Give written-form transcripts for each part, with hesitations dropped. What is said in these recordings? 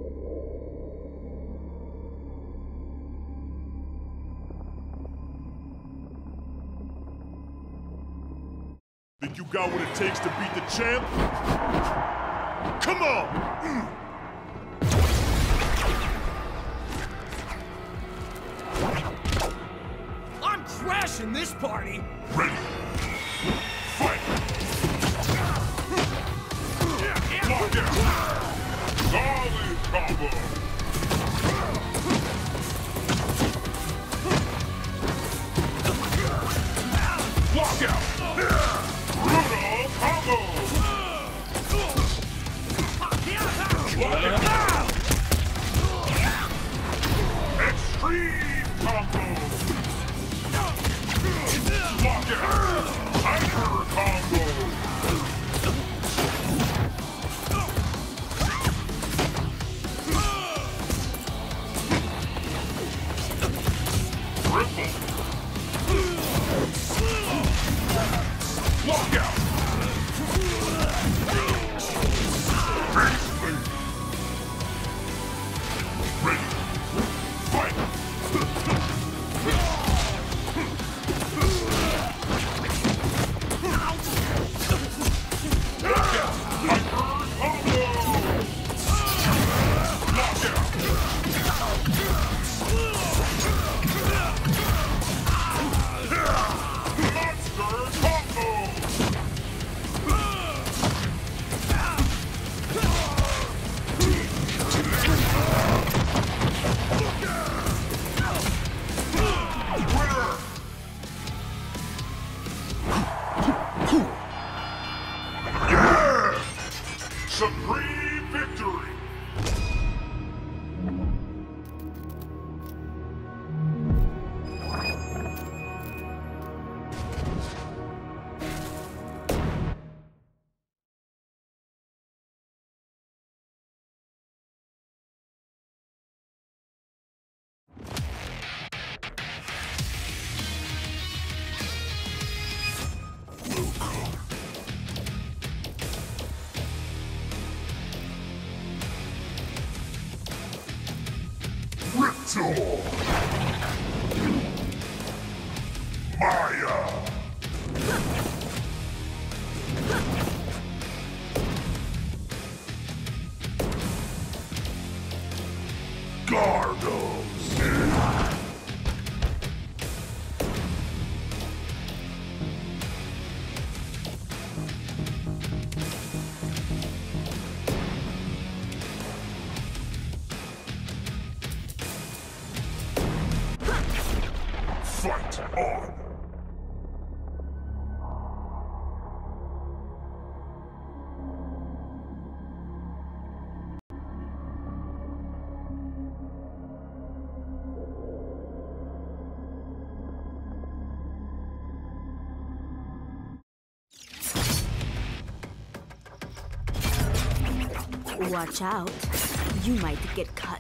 Think you got what it takes to beat the champ? Come on! I'm crashing this party! Ready! Fight! Lock out! Solid combo! Lock out! Brutal combo! Extreme combo! Lock out! Hyper combo! Triple! Lock out! Ready! Fight! Lock out! Hyper combo! Lock out! Monster combo! Winner! Yeah! Supreme victory! Riptor! Maya! Gargos! Fight on! Watch out. You might get cut.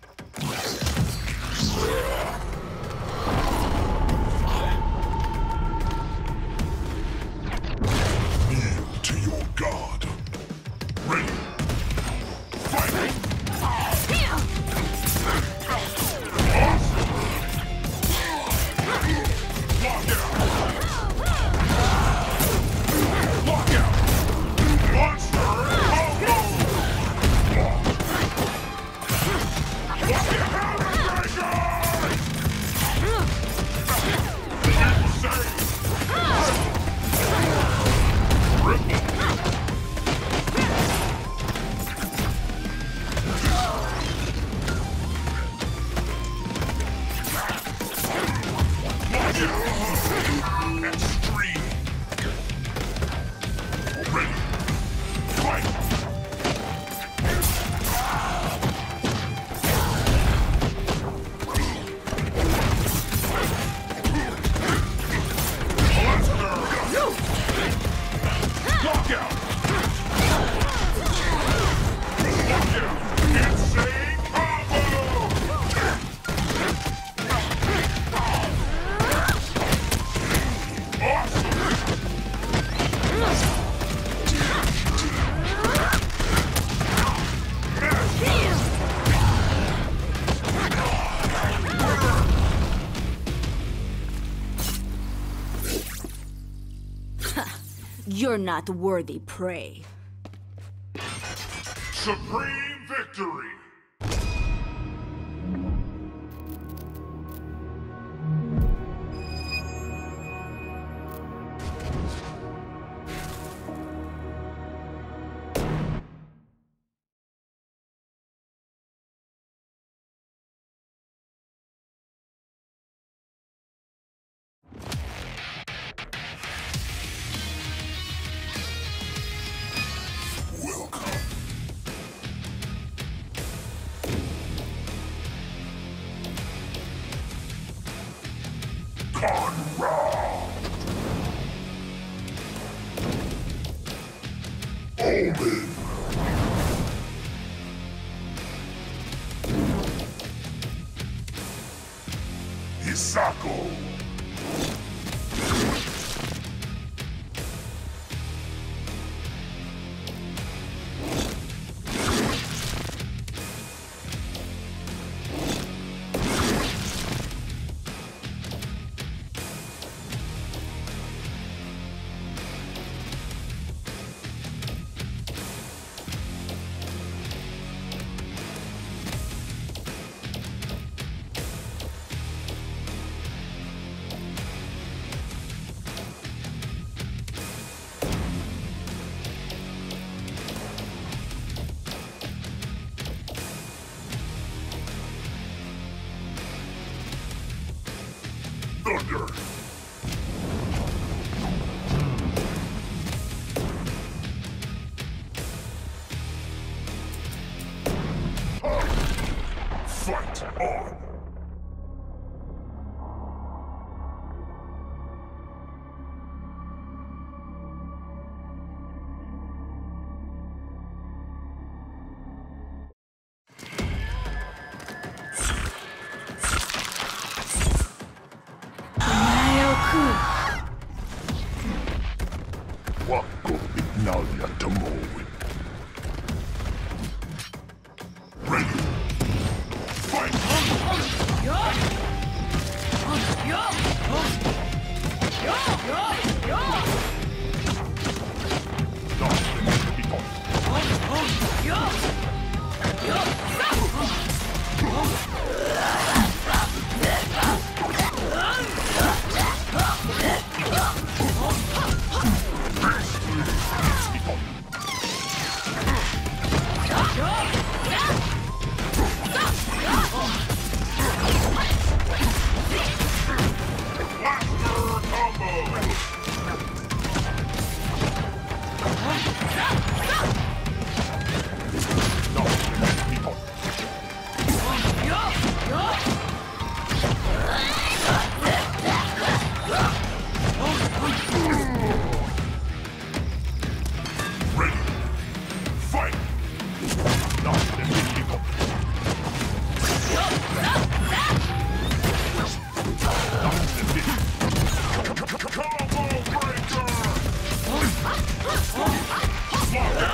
Kneel to your god. Ready! Fight! Lock out! Lock out! Monster combo! Lock out! Extreme! Ready! Fight! Lock out! Lock out! Insane combo! Awesome! You're not worthy prey. Supreme victory! Omen! Hisako! Thunder! Fight on! Wako ignalia tamoe. Ready. Fight! Combo breaker!